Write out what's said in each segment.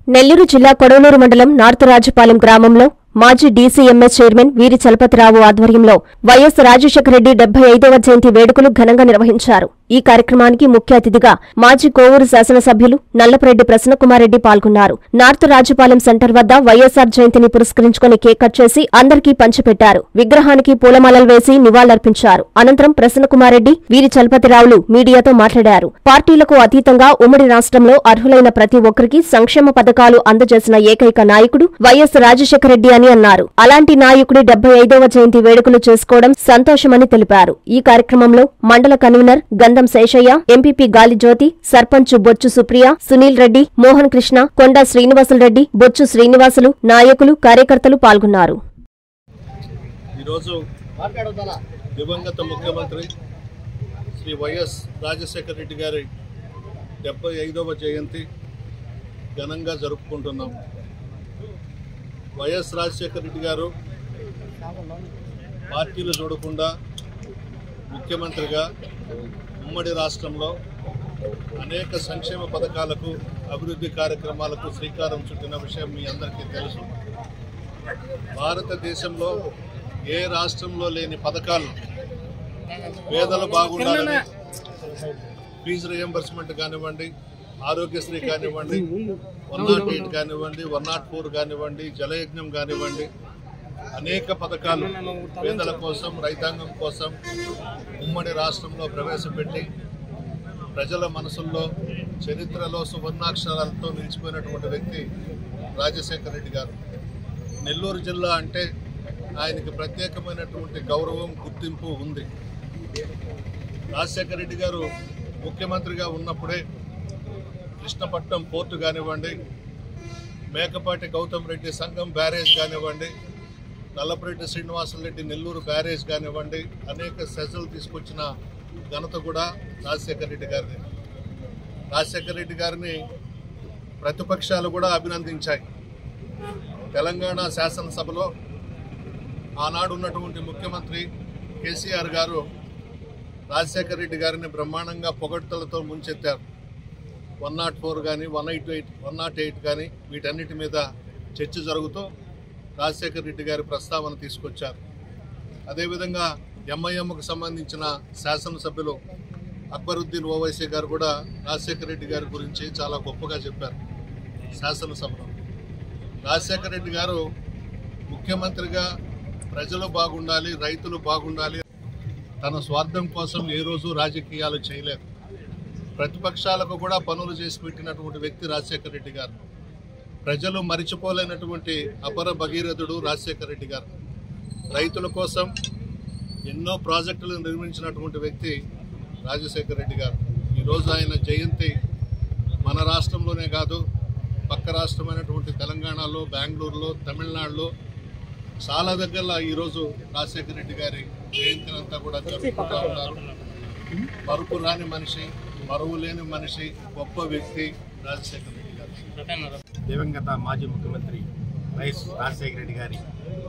నెల్లూరు జిల్లా కొడవలూరు మండలం నార్త్ రాజపాలెం గ్రామంలో మాజీ డీసీఎంఎస్ చైర్మన్ వీరి చలపతిరావు ఆధ్వర్యంలో వైఎస్ రాజశేఖర రెడ్డి 75వ జయంతి వేడుకలు ఘనంగా నిర్వహించారు. ఈ కార్యక్రమానికి ముఖ్య అతిథిగా మాజీ కోవూరు శాసనసభ్యులు నల్లపురెడ్డి ప్రసన్నకుమారెడ్డి పాల్గొన్నారు. నార్త్ రాజపాలెం సెంటర్ వద్ద వైఎస్ఆర్ జయంతిని పురస్కరించుకుని కేక్ కట్ చేసి అందరికీ పంచిపెట్టారు. విగ్రహానికి పూలమాలలు వేసి నివాళులర్పించారు. అనంతరం ప్రసన్నకుమారెడ్డి, వీరి చలపతిరావులు మీడియాతో మాట్లాడారు. పార్టీలకు అతీతంగా ఉమ్మడి రాష్ట్రంలో అర్హులైన ప్రతి ఒక్కరికి సంక్షేమ పథకాలు అందజేసిన ఏకైక నాయకుడు వైఎస్ రాజశేఖర రెడ్డి అని అన్నారు. అలాంటి నాయకుడి 75వ జయంతి వేడుకలు చేసుకోవడం సంతోషమని తెలిపారు. ఈ కార్యక్రమంలో మండల కన్వీనర్ గంధం శేషయ్య, ఎంపీపీ గాలిజ్యోతి, సర్పంచ్ బొచ్చు సుప్రియ, సునీల్ రెడ్డి, మోహన్ కృష్ణ, కొండా శ్రీనివాసులరెడ్డి, బొచ్చు శ్రీనివాసులు, నాయకులు, కార్యకర్తలు పాల్గొన్నారు. దివంగత ముఖ్యమంత్రి శ్రీ వైఎస్ రాజశేఖర రెడ్డి గారి 75వ జయంతి ఘనంగా జరుపుకుంటున్నాం. వైఎస్ రాజశేఖర రెడ్డి గారు పార్టీలు చూడకుండా ముఖ్యమంత్రిగా ఉమ్మడి రాష్ట్రంలో అనేక సంక్షేమ పథకాలకు, అభివృద్ధి కార్యక్రమాలకు శ్రీకారం చుట్టిన విషయం మీ అందరికీ తెలుసు. భారతదేశంలో ఏ రాష్ట్రంలో లేని పథకాలు, పేదలు బాగుండాలని ఫీజు రియంబర్స్మెంట్ కానివ్వండి, ఆరోగ్యశ్రీ కానివ్వండి, 108 కానివ్వండి, 104 కానివ్వండి, జలయజ్ఞం కానివ్వండి, అనేక పథకాలు పేదల కోసం, రైతాంగం కోసం ఉమ్మడి రాష్ట్రంలో ప్రవేశపెట్టి ప్రజల మనసుల్లో, చరిత్రలో సువర్ణాక్షరాలతో నిలిచిపోయినటువంటి వ్యక్తి రాజశేఖర రెడ్డి గారు. నెల్లూరు జిల్లా అంటే ఆయనకి ప్రత్యేకమైనటువంటి గౌరవం, గుర్తింపు ఉంది. రాజశేఖర రెడ్డి గారు ముఖ్యమంత్రిగా ఉన్నప్పుడే కృష్ణపట్నం పోర్టు కానివ్వండి, మేకపాటి గౌతమ్ రెడ్డి సంఘం బ్యారేజ్ కానివ్వండి, నల్లపురెడ్డి శ్రీనివాసులరెడ్డి నెల్లూరు బ్యారేజ్ కానివ్వండి, అనేక సెజలు తీసుకొచ్చిన ఘనత కూడా రాజశేఖర రెడ్డి గారిని. రాజశేఖర రెడ్డి గారిని ప్రతిపక్షాలు కూడా అభినందించాయి. తెలంగాణ శాసనసభలో ఆనాడు ఉన్నటువంటి ముఖ్యమంత్రి కేసీఆర్ గారు రాజశేఖర రెడ్డి గారిని బ్రహ్మాండంగా పొగడ్తలతో ముంచెత్తారు. 104 కానీ, 108 కానీ, వీటన్నిటి మీద చర్చ జరుగుతూ రాజశేఖర రెడ్డి గారి ప్రస్తావన తీసుకొచ్చారు. అదేవిధంగా ఎంఐఎంకు సంబంధించిన శాసనసభ్యులు అక్బరుద్దీన్ ఓవైసీ గారు కూడా రాజశేఖర రెడ్డి గారి గురించి చాలా గొప్పగా చెప్పారు శాసనసభలో. రాజశేఖర రెడ్డి గారు ముఖ్యమంత్రిగా ప్రజలు బాగుండాలి, రైతులు బాగుండాలి, తన స్వార్థం కోసం ఏ రోజు రాజకీయాలు చేయలేదు. ప్రతిపక్షాలకు కూడా పనులు చేసి పెట్టినటువంటి వ్యక్తి రాజశేఖర రెడ్డి గారు. ప్రజలు మరిచిపోలేనటువంటి అపర భగీరథుడు రాజశేఖర రెడ్డి గారు. రైతుల కోసం ఎన్నో ప్రాజెక్టులు నిర్మించినటువంటి వ్యక్తి రాజశేఖర రెడ్డి గారు. ఈరోజు ఆయన జయంతి మన రాష్ట్రంలోనే కాదు, పక్క రాష్ట్రమైనటువంటి తెలంగాణలో, బెంగళూరులో, తమిళనాడులో చాలా దగ్గరలో ఈరోజు రాజశేఖర రెడ్డి గారి జయంతినంతా కూడా జరుపుకుంటూ ఉన్నారు. మరుపు రాని మనిషి, మరువు లేని మనిషి, గొప్ప వ్యక్తి రాజశేఖర రెడ్డి గారు. దివంగత మాజీ ముఖ్యమంత్రి వైఎస్ రాజశేఖర రెడ్డి గారి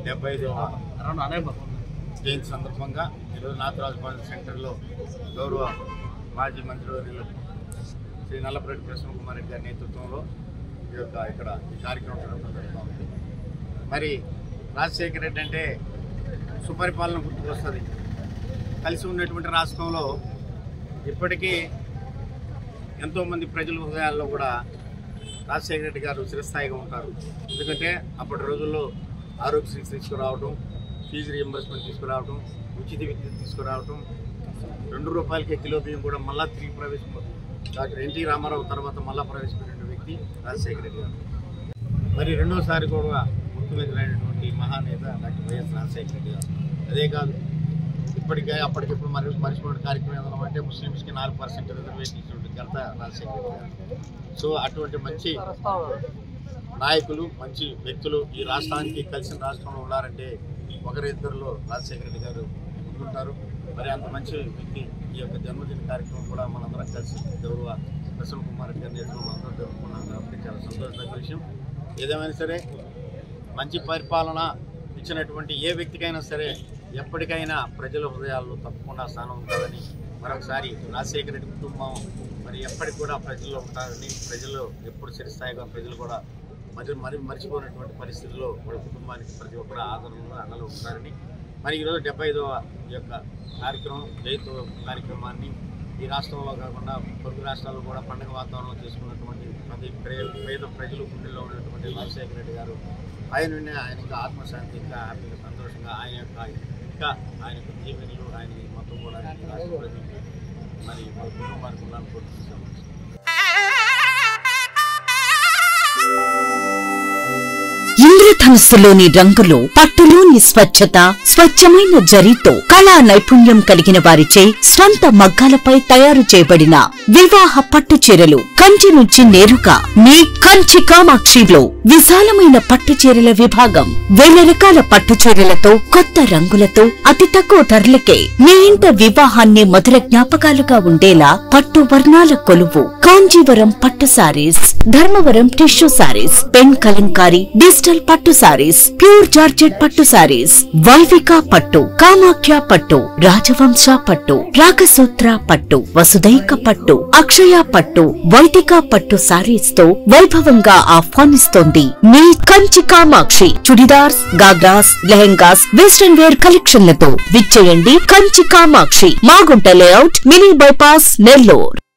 75వ జయంతి సందర్భంగా ఈరోజు నార్త్ రాజపాలెం సెంటర్లో గౌరవ మాజీ మంత్రివర్యులు శ్రీ నల్లపురెడ్డి ప్రసన్నకుమారెడ్డి గారి నేతృత్వంలో ఇక్కడ ఈ కార్యక్రమం జరుగుతూ ఉంది. మరి రాజశేఖర రెడ్డి అంటే సుపరిపాలన గుర్తుకొస్తుంది. కలిసి ఉన్నటువంటి రాష్ట్రంలో ఇప్పటికీ ఎంతోమంది ప్రజల హృదయాల్లో కూడా రాజశేఖర రెడ్డి గారు చిరస్థాయిగా ఉంటారు. ఎందుకంటే అప్పటి రోజుల్లో ఆరోగ్యశ్రీ తీసుకురావడం, ఫీజు రియంబర్స్మెంట్ తీసుకురావడం, ఉచిత విద్యుత్ తీసుకురావడం, 2 రూపాయలకే కిలో బియ్యం కూడా మళ్ళా తిరిగి డాక్టర్ ఎన్టీ రామారావు తర్వాత మళ్ళా ప్రవేశపెట్టిన వ్యక్తి రాజశేఖర రెడ్డి గారు. మరి రెండోసారి కూడా ముఖ్యమంత్రి అయినటువంటి మహానేత డాక్టర్ వైఎస్ రాజశేఖర రెడ్డి గారు. అదే కాదు, అప్పటికిప్పుడు మర్చిపోయిన కార్యక్రమం ఏదైనా అంటే ముస్లిమ్స్కి 4% రిజర్వేషన్ ఇచ్చినటువంటి ఘనత రాజశేఖర రెడ్డి గారు. సో అటువంటి మంచి నాయకులు, మంచి వ్యక్తులు ఈ రాష్ట్రానికి కలిసిన రాష్ట్రంలో ఉన్నారంటే ఒకరిద్దరిలో రాజశేఖర రెడ్డి గారు ముందుంటారు. మరి అంత మంచి వ్యక్తి ఈ యొక్క జన్మదిన కార్యక్రమం కూడా మనందరం కలిసి గౌరవ ప్రసన్నకుమారెడ్డి గారి నేతృత్వంలో అందరూ జరుపుకున్నాం కాబట్టి చాలా సంతోషమైన విషయం. ఏదేమైనా సరే మంచి పరిపాలన ఇచ్చినటువంటి ఏ వ్యక్తికైనా సరే ఎప్పటికైనా ప్రజల హృదయాల్లో తప్పకుండా స్థానం ఉంటుందని మరొకసారి రాజశేఖర రెడ్డి కుటుంబం మరి ఎప్పటికి కూడా ప్రజల్లో ఉంటారని, ప్రజలు ఎప్పుడు చిరస్థాయిగా ప్రజలు కూడా మర్చిపోయినటువంటి పరిస్థితుల్లో వాళ్ళ కుటుంబానికి ప్రతి ఒక్కరు ఆదరణలో అండలో ఉంటారని మరి ఈరోజు 75వ యొక్క కార్యక్రమం జయంతి కార్యక్రమాన్ని ఈ రాష్ట్రంలో కాకుండా పొరుగు రాష్ట్రాల్లో కూడా పండుగ వాతావరణం చేసుకున్నటువంటి పేద ప్రజలు గుండెల్లో ఉన్నటువంటి రాజశేఖర రెడ్డి గారు ఆయనకి ఆత్మశాంతి ఇంకా హ్యాపీగా సంతోషంగా ఆయన యొక్క జీవనీలు ఆయన మొత్తం కూడా రాష్ట్ర ప్రజలు మరి వాళ్ళ కుటుంబానికి ఉండాలని కోరుకుంటున్నాం. ఇంద్రధనుస్సులోని రంగులు, పట్టులోని స్వచ్ఛత, స్వచ్ఛమైన జరీతో కళా నైపుణ్యం కలిగిన వారిచే స్వంత మగ్గాలపై తయారు చేయబడిన వివాహ పట్టు చీరలు కంచి నుంచి నేరుగా మీ కంచి కామాక్షిలో విశాలమైన పట్టు చీరల విభాగం. 1000 రకాల పట్టు చీరలతో కొత్త రంగులతో అతి తక్కువ ధరలకే మీ ఇంట వివాహాన్ని మధుర జ్ఞాపకాలుగా ఉండేలా పట్టు వర్ణాల కొలువు కాంజీవరం పట్టు saris, Dharmavaram tissue saris, pen Kalamkari digital పట్టు సారీస్, ప్యూర్ జార్జెట్ పట్టు సారీస్, వైవిక పట్టు, కామాఖ్య పట్టు, రాజవంశ పట్టు, రాగసూత్ర పట్టు, వసుదైక పట్టు, అక్షయ పట్టు, వైదిక పట్టు సారీస్ తో వైభవంగా ఆహ్వానిస్తోంది మీ కంచి కామాక్షి. చుడిదార్స్, గాగ్రాస్, లెహెంగాస్, వెస్టర్న్ వేర్ కలెక్షన్లతో విచ్చేయండి Kanchi Kamakshi, Magunta layout, mini bypass, Nellore.